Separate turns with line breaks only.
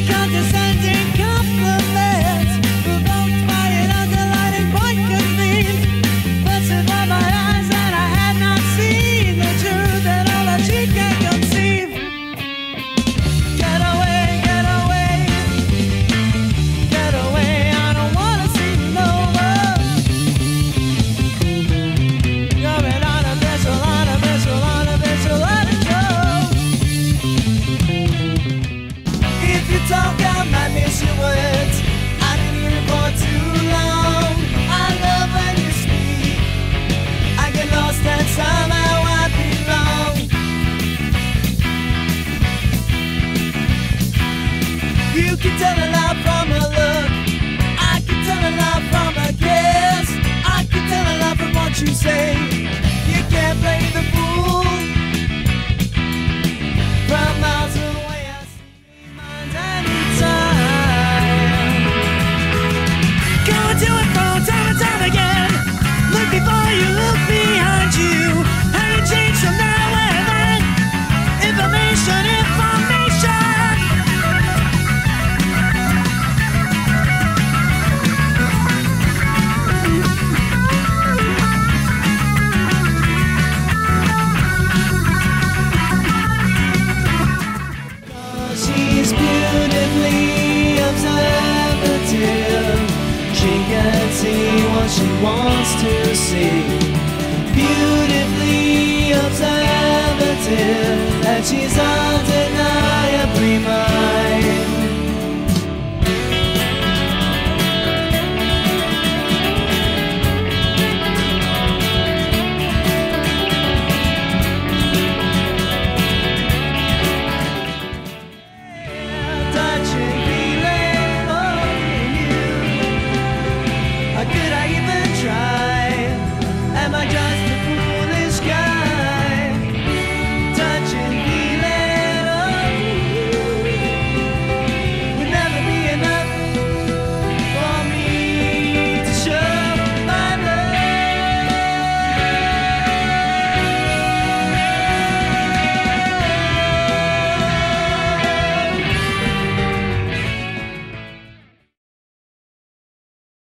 condescending compliments provoked by an underlining point convened. Busted by my eyes that I had not seen the truth and all that she can conceive. Get away, get away, get away. I don't wanna see you no more. Going on a vessel, on a vessel, on a vessel, on a show. If you talk, I might miss your words. I didn't hear it for too long. I love when you speak. I get lost and somehow I belong. You can tell a lot from a look. I can tell a lot from a kiss. I can tell a lot from what you say. You can't play the fool. From miles away I see minds anytime. Go and do it from time and time again. Look before you look behind you. How you change from now and then. Information, information. She's beautifully observative. She can see what she wants to see. Beautifully observative, and she's undeniable.